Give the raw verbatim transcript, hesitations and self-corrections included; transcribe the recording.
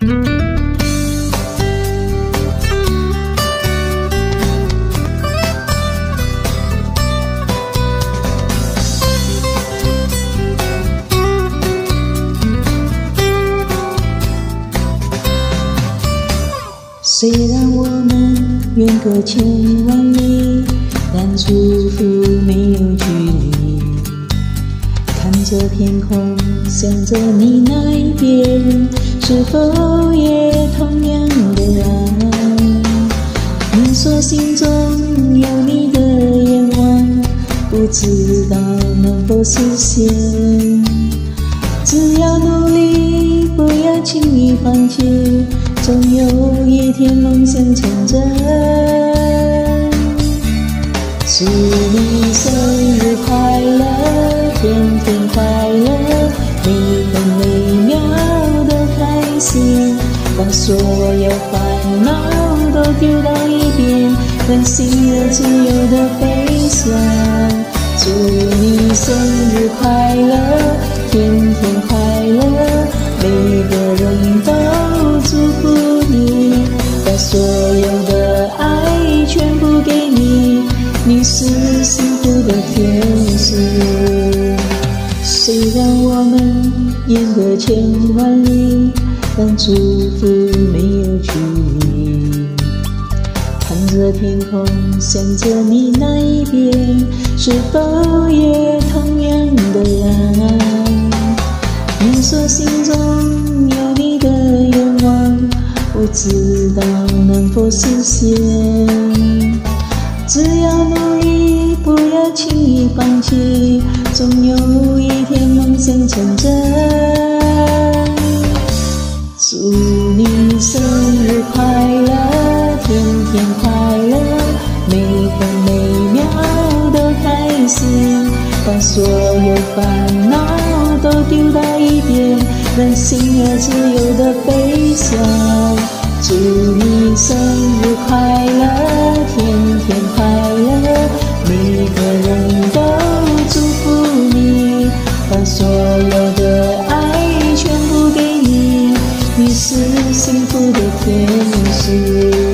虽然我们远隔千万里，但祝福没有距离。看着天空，想着你那一边，是否也同样的爱？你说心中有你的愿望，不知道能否实现。只要努力，不要轻易放弃，总有一天梦想成真。祝你生日快乐，天天快乐，每分每秒都开心，把所有烦恼都丢到一边，任性而自由的飞翔。祝你生日快乐，天天快乐，每个人都祝福你，把所有的爱全部给你，你是幸福的天使。虽然我们远隔千万里，但祝福没有距离。看着天空，想着你那一边，是否也同样的爱？你说心中有你的愿望，不知道能否实现。只要努力，不要轻易放弃，总有一天梦想成真。祝你生日快乐，天天快乐，每分每秒都开心，把所有烦恼都丢到一边，任性而自由的飞翔。祝你生日快乐，天天快乐，每个人都祝福你，把所有的爱全部给你，你是幸福的天使。